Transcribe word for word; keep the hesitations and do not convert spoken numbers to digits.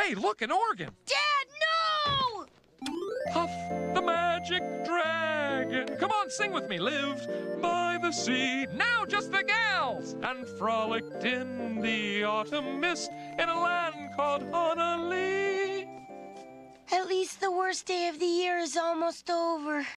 Hey, look, an organ. Dad, no! Puff the magic dragon. Come on, sing with me. Lived by the sea. Now just the gals. And frolicked in the autumn mist in a land called Honolulu. At least the worst day of the year is almost over.